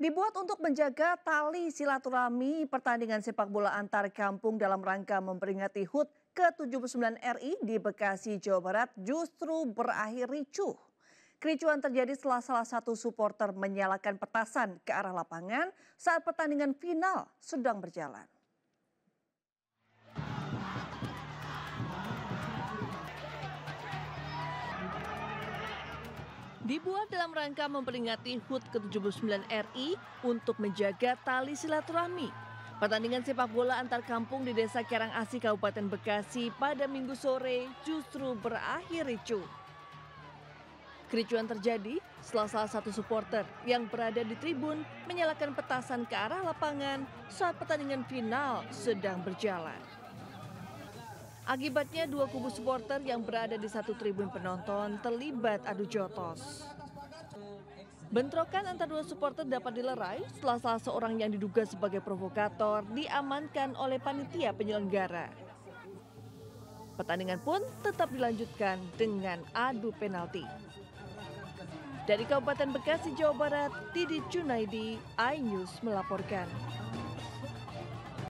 Dibuat untuk menjaga tali silaturahmi pertandingan sepak bola antar kampung dalam rangka memperingati HUT ke-79 RI di Bekasi, Jawa Barat justru berakhir ricuh. Kericuan terjadi setelah salah satu supporter menyalakan petasan ke arah lapangan saat pertandingan final sedang berjalan. Dibuat dalam rangka memperingati HUT ke-79 RI untuk menjaga tali silaturahmi. Pertandingan sepak bola antar kampung di Desa Karangasi, Kabupaten Bekasi pada Minggu sore justru berakhir ricuh. Kericuan terjadi setelah salah satu supporter yang berada di tribun menyalakan petasan ke arah lapangan saat pertandingan final sedang berjalan. Akibatnya dua kubu supporter yang berada di satu tribun penonton terlibat adu jotos. Bentrokan antara dua supporter dapat dilerai setelah salah seorang yang diduga sebagai provokator diamankan oleh panitia penyelenggara. Pertandingan pun tetap dilanjutkan dengan adu penalti. Dari Kabupaten Bekasi, Jawa Barat, Didi Junaidi, iNews melaporkan.